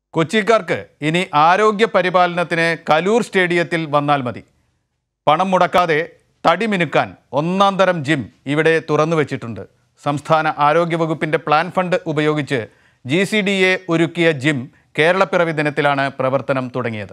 കൊച്ചിക്കാർക്ക് ഇനി ആരോഗ്യ പരിപാലനത്തിന് കലൂർ സ്റ്റേഡിയത്തിൽ വന്നാൽ മതി. പണം മുടക്കാതെ തടി മിനുക്കാൻ ഒന്നാം തരം ജിം ഇവിടെ തുറന്നു വെച്ചിട്ടുണ്ട്. സംസ്ഥാന ആരോഗ്യ വകുപ്പിന്റെ പ്ലാൻ ഫണ്ട് ഉപയോഗിച്ച് GCDA ഒരുക്കിയ ജിം കേരളപ്പിറവി ദിനത്തിലാണ് പ്രവർത്തനം തുടങ്ങിയത്.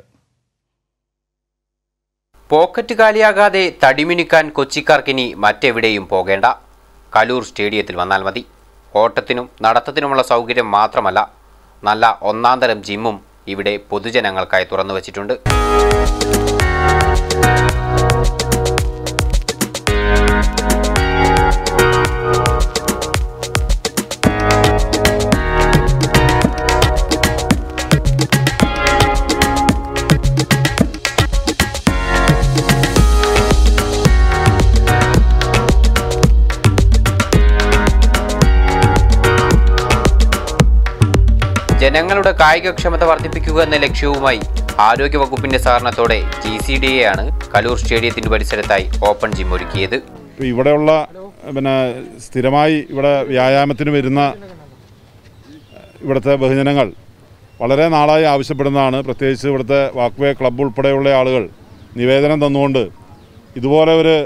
പോക്കറ്റ് കാലിയാകാതെ തടിമിനുക്കാൻ കൊച്ചിക്കാർക്കിനി മറ്റെവിടെയും പോകേണ്ട. കലൂർ സ്റ്റേഡിയത്തിൽ വന്നാൽ മതി. ഓട്ടത്തിനും നടത്തത്തിനുമുള്ള സൗകര്യം മാത്രമല്ല, നല്ല ഒന്നാം തരം ജിമ്മും ഇവിടെ പൊതുജനങ്ങൾക്കായി തുറന്നു വച്ചിട്ടുണ്ട്. ജനങ്ങളുടെ കായികക്ഷമത വർദ്ധിപ്പിക്കുക എന്ന ലക്ഷ്യവുമായി ആരോഗ്യവകുപ്പിന്റെ സഹകരണത്തോടെ GCDA ആണ് കലൂർ സ്റ്റേഡിയത്തിന്റെ പരിസരത്തായി ഓപ്പൺ ജിം ഒരുക്കിയത്. ഇവിടെയുള്ള സ്ഥിരമായി ഇവിടെ വ്യായാമത്തിന് വരുന്ന ഇവിടുത്തെ ബഹുജനങ്ങൾ വളരെ നാളായി ആവശ്യപ്പെടുന്നതാണ്. പ്രത്യേകിച്ച് ഇവിടുത്തെ വാക്വേ ക്ലബ്ബ് ഉൾപ്പെടെയുള്ള ആളുകൾ നിവേദനം തന്നുകൊണ്ട് ഇതുപോലെ ഒരു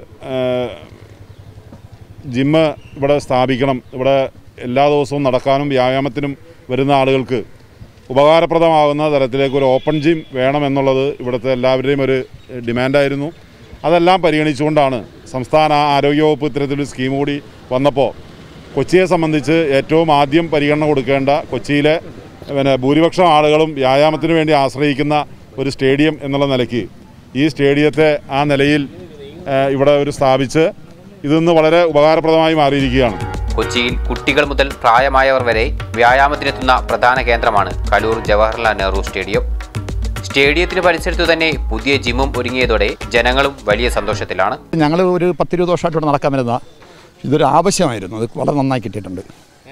ജിമ്മ് ഇവിടെ സ്ഥാപിക്കണം, ഇവിടെ എല്ലാ ദിവസവും നടക്കാനും വ്യായാമത്തിനും വരുന്ന ആളുകൾക്ക് ഉപകാരപ്രദമാകുന്ന തരത്തിലേക്ക് ഒരു ഓപ്പൺ ജിം വേണമെന്നുള്ളത് ഇവിടുത്തെ എല്ലാവരുടെയും ഒരു ഡിമാൻഡായിരുന്നു. അതെല്ലാം പരിഗണിച്ചുകൊണ്ടാണ് സംസ്ഥാന ആരോഗ്യവകുപ്പ് ഇത്തരത്തിലൊരു സ്കീം കൂടി വന്നപ്പോൾ കൊച്ചിയെ സംബന്ധിച്ച് ഏറ്റവും ആദ്യം പരിഗണന കൊടുക്കേണ്ട, കൊച്ചിയിലെ ഭൂരിപക്ഷം ആളുകളും വ്യായാമത്തിന് വേണ്ടി ആശ്രയിക്കുന്ന ഒരു സ്റ്റേഡിയം എന്നുള്ള നിലയ്ക്ക് ഈ സ്റ്റേഡിയത്തെ ആ നിലയിൽ ഇവിടെ ഒരു സ്ഥാപിച്ച് ഇതൊന്ന് വളരെ ഉപകാരപ്രദമായി മാറിയിരിക്കുകയാണ്. കൊച്ചിയിൽ കുട്ടികൾ മുതൽ പ്രായമായവർ വരെ വ്യായാമത്തിനെത്തുന്ന പ്രധാന കേന്ദ്രമാണ് കലൂർ ജവഹർലാൽ നെഹ്റു സ്റ്റേഡിയം. സ്റ്റേഡിയത്തിന് പരിസരത്തു തന്നെ പുതിയ ജിമ്മും ഒരുങ്ങിയതോടെ ജനങ്ങളും വലിയ സന്തോഷത്തിലാണ്. ഞങ്ങൾ ഒരു 10-20 വർഷമായിട്ട് ഇവിടെ നടക്കാൻ വരുന്ന ഇതൊരു ആവശ്യമായിരുന്നു. അത് വളരെ നന്നായി കിട്ടിയിട്ടുണ്ട്.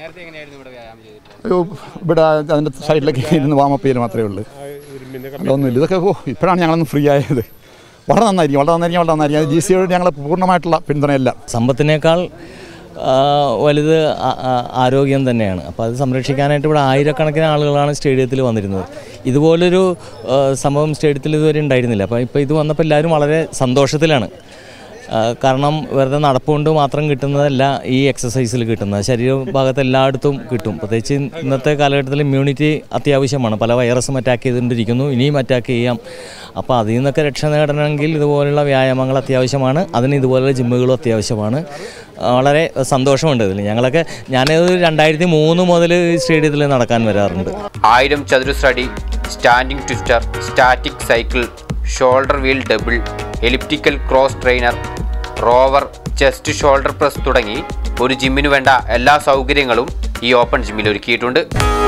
ഇവിടെ അതിൻ്റെ സൈഡിലൊക്കെ ഇരുന്ന് വാമപ്പ് ചെയ്യൽ മാത്രമേ ഉള്ളൂ, അതൊന്നുമില്ല. ഇതൊക്കെ ഇപ്പോഴാണ് ഞങ്ങളൊന്ന് ഫ്രീ ആയത്. വളരെ നന്നായിരിക്കും. GCDA ഞങ്ങൾ പൂർണ്ണമായിട്ടുള്ള പിന്തുണയല്ല. സമ്പത്തിനേക്കാൾ വലുത് ആരോഗ്യം തന്നെയാണ്. അപ്പോൾ അത് സംരക്ഷിക്കാനായിട്ട് ഇവിടെ ആയിരക്കണക്കിന് ആളുകളാണ് സ്റ്റേഡിയത്തിൽ വന്നിരുന്നത്. ഇതുപോലൊരു സംഭവം സ്റ്റേഡിയത്തിൽ ഇതുവരെ ഉണ്ടായിരുന്നില്ല. അപ്പോൾ ഇപ്പോൾ ഇത് വന്നപ്പോൾ എല്ലാവരും വളരെ സന്തോഷത്തിലാണ്. കാരണം വെറുതെ നടപ്പുകൊണ്ട് മാത്രം കിട്ടുന്നതല്ല ഈ എക്സസൈസിൽ കിട്ടുന്നത്, ശരീരഭാഗത്ത് എല്ലായിടത്തും കിട്ടും. പ്രത്യേകിച്ച് ഇന്നത്തെ കാലഘട്ടത്തിൽ ഇമ്മ്യൂണിറ്റി അത്യാവശ്യമാണ്. പല വൈറസും അറ്റാക്ക് ചെയ്തുകൊണ്ടിരിക്കുന്നു, ഇനിയും അറ്റാക്ക് ചെയ്യാം. അപ്പോൾ അതിൽ നിന്നൊക്കെ രക്ഷ നേടണമെങ്കിൽ ഇതുപോലുള്ള വ്യായാമങ്ങൾ അത്യാവശ്യമാണ്. അതിന് ഇതുപോലുള്ള ജിമ്മുകളും അത്യാവശ്യമാണ്. വളരെ സന്തോഷമുണ്ട് ഇതിൽ. ഞാനത് 2003 മുതൽ സ്റ്റേഡിയത്തിൽ നടക്കാൻ വരാറുണ്ട്. 1000 ചതുരശ്ര അടി, standing twister, static cycle, shoulder wheel double, elliptical cross trainer, rover, chest shoulder press തുടങ്ങി ഒരു ജിമ്മിന് വേണ്ട എല്ലാ സൗകര്യങ്ങളും ഈ ഓപ്പൺ ജിമ്മിൽ ഒരുക്കിയിട്ടുണ്ട്.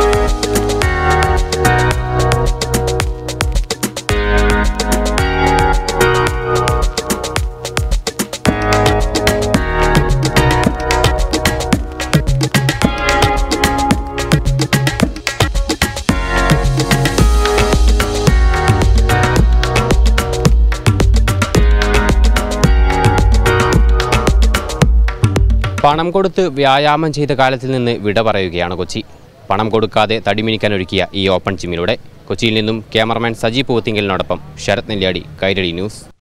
പണം കൊടുത്ത് വ്യായാമം ചെയ്ത കാലത്തിൽ നിന്ന് വിട പറയുകയാണ് കൊച്ചി. പണം കൊടുക്കാതെ തടിമിനിക്കാൻ ഒരുക്കിയ ഈ ഓപ്പൺ ജിമ്മിലൂടെ. കൊച്ചിയിൽ നിന്നും ക്യാമറമാൻ സജി പൂത്തിങ്കലിനോടൊപ്പം ശരത് നെല്ലിയാടി, കൈരളി ന്യൂസ്.